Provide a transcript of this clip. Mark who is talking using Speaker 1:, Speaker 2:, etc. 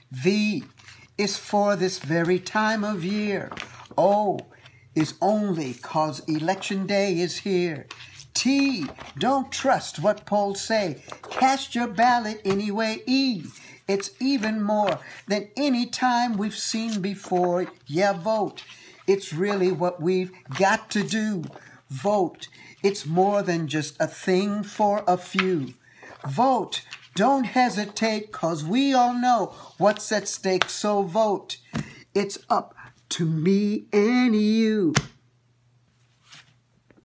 Speaker 1: V is for this very time of year. O is only 'cause election day is here. T, don't trust what polls say. Cast your ballot anyway. E, it's even more than any time we've seen before. Yeah, vote. It's really what we've got to do. Vote. It's more than just a thing for a few. Vote. Don't hesitate, 'cause we all know what's at stake, so vote. It's up to me and you.